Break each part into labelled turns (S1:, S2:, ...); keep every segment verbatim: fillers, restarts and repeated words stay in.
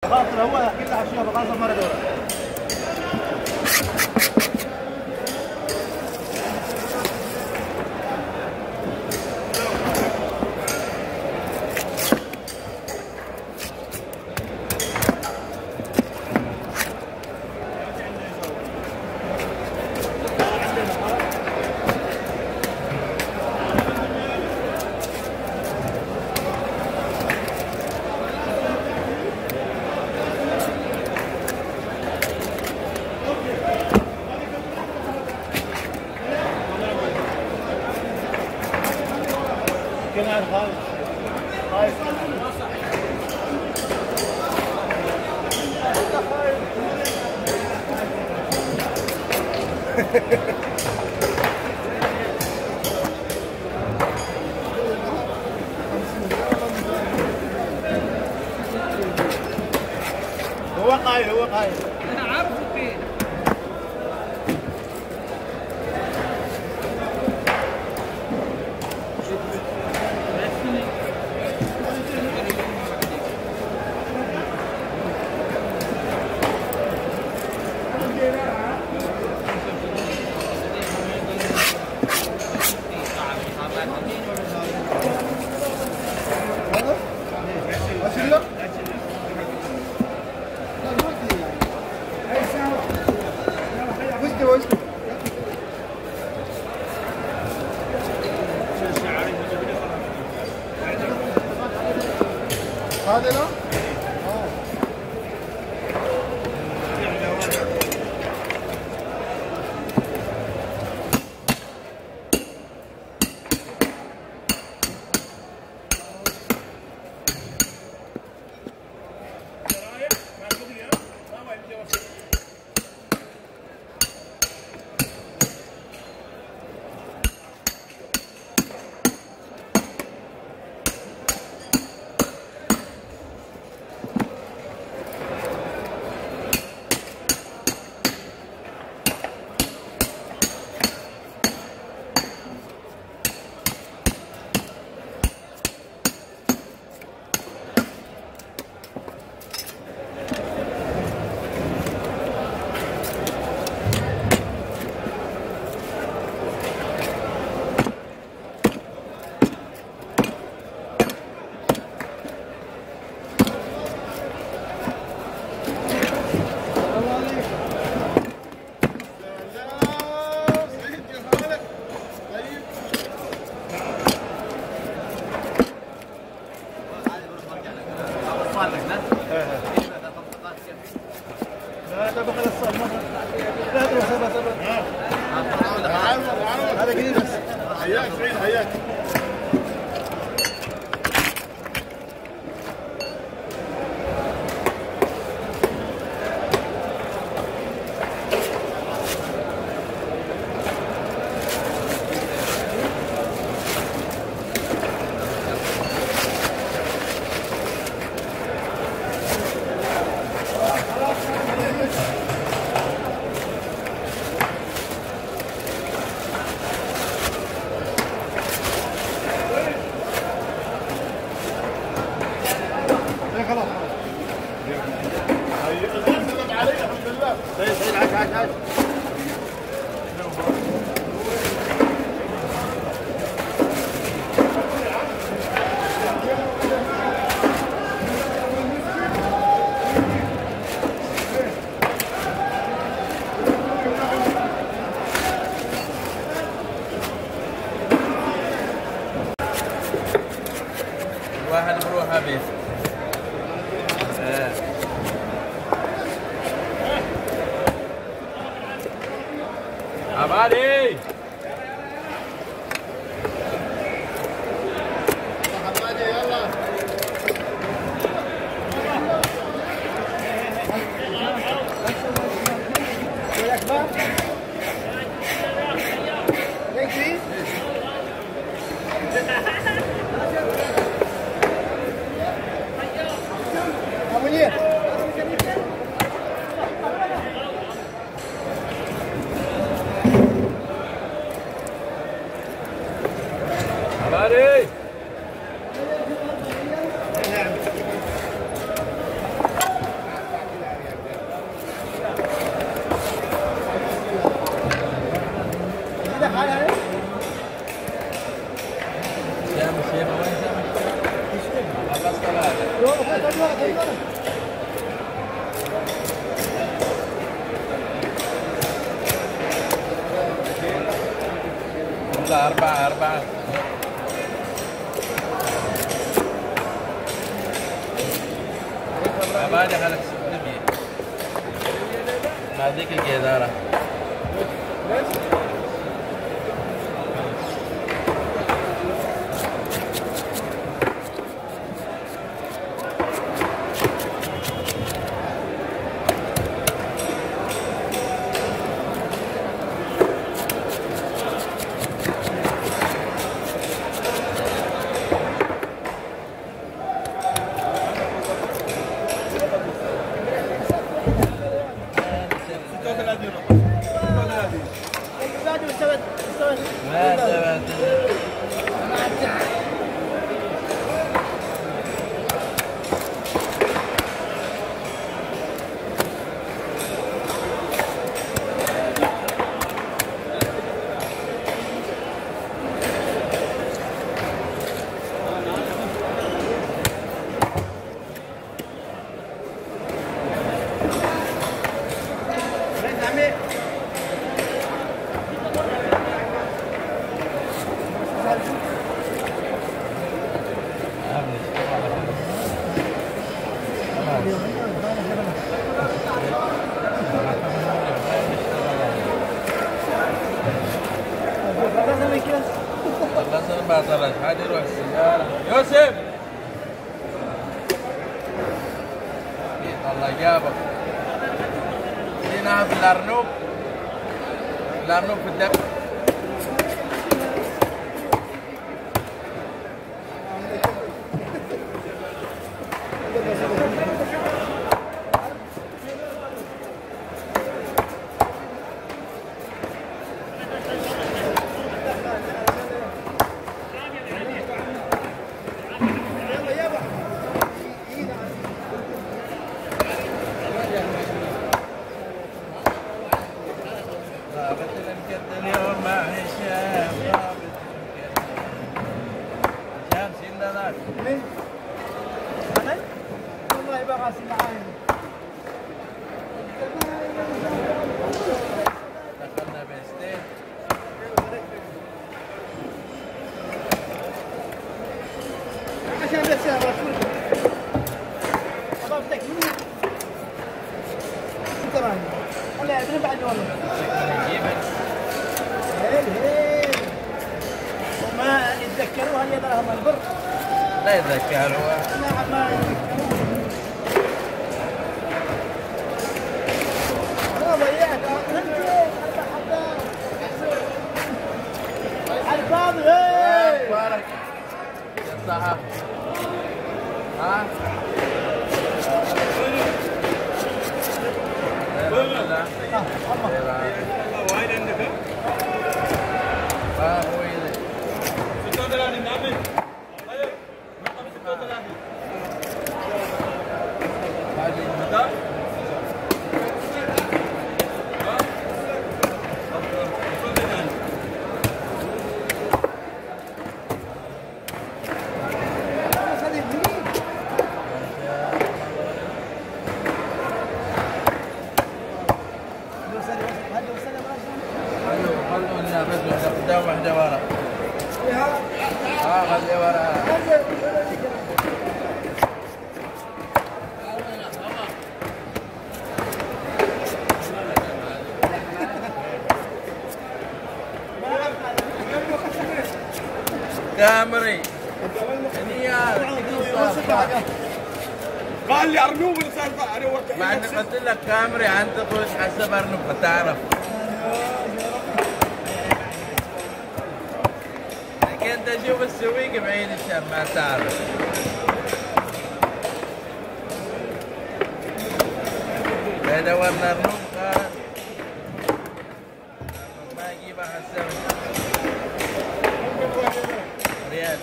S1: خاطر هو كلها اشياء بغاصه مره دورة. كنا خالص خايف هو قايل هو قايل انا عارف فين هذا لا لا بقى الصالمون لا تروح سبا سبا هذا جديد بس حياك سعيد حياك
S2: واحد بروحه بيت عبالي لا أربعة أربعة. أبادي خلك نبي. هذيك الجدارة. خلصنا باطلت حد يروح السيارة. يوسف الله جابك. هنا في الأرنوب، الأرنوب في الدب. اليوم مع هشام رابط هشام سيدنا ذاك
S1: مين؟ أنا؟ والله بغاسل معاي.
S2: دخلنا بيستين.
S1: عشان بس يا رسول أضافتك مني تراني ولا أدري بعد والله وما يتذكروا هل يدرهم البر
S2: لا يتذكروا
S1: لا ما يتذكروا أنا ضيعت الفاضي
S2: بارك صح ها
S3: وين عندك؟
S2: ها هو يلي
S3: ستة وثلاثين نعم. طيب رقم ستة وثلاثين.
S2: هذه
S3: متى؟
S2: قدام واحدة ورا. اه خلي ورا. كامري.
S3: قال لي ارنوب اللي صار انا
S2: مع اني قلت لك كامري انت تقول حسب ارنوب بتعرف. انت شوف السويق بعيد الشام ما تعرف. لا دورنا النوم قال ما يجيبها حسب ريال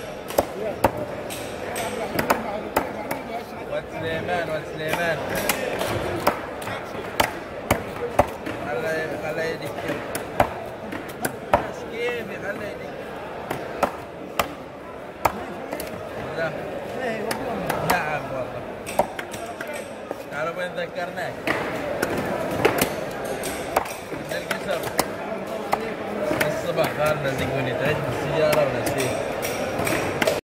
S2: وسليمان وسليمان خلى خلى يدك بس كيف خلى يدك نعم والله. تعرف وين ذكرناك؟ من القصر الصباح. خالنا زي قولي تعيش بالسيارة ونسيت